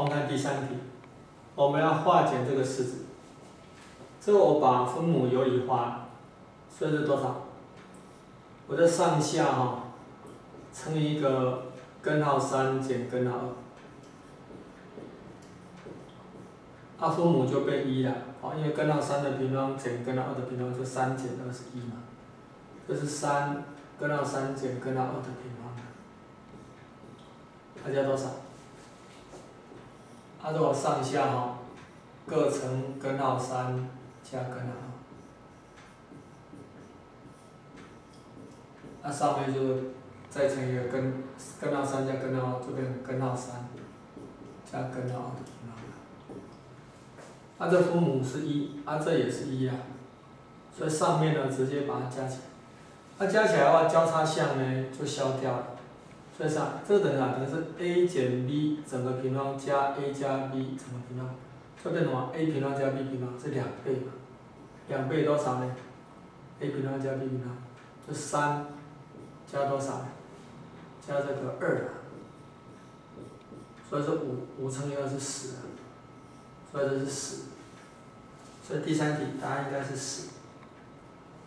们看第三题，我们要化简这个式子。这个我把分母有理化，所以是多少？我的上下乘以一个根号3减根号2，分母就变1了，因为根号3的平方减根号2的平方就3减21嘛，这是根号3减根号2的平方，它加多少？如果上下各乘根号3加根号2，上面就再乘一个根号3加根号2，就变成根号3加根号2的平方。这分母是1，这也是1啊，所以上面呢直接把它加起来。加起来的话，交叉项呢就消掉了，所以这个等于是 a 减 b 整个平方加 a 加 b 整个平方，就变成什么 a 平方加 b 平方是2倍嘛，2倍多少呢 ？a 平方加 b 平方就3加多少？加这个2啊，所以是5乘以2是10啊，所以这是10，所以第三题答案应该是10。